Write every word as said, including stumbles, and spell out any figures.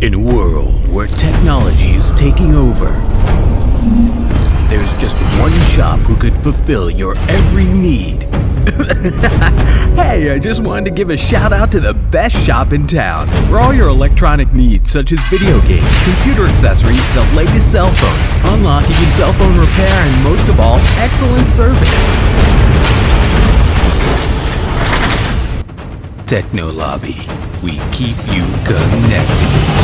In a world where technology is taking over, there's just one shop who could fulfill your every need. Hey, I just wanted to give a shout out to the best shop in town for all your electronic needs such as video games, computer accessories, the latest cell phones, unlocking and cell phone repair, and most of all, excellent service. Techno Lobby, we keep you connected.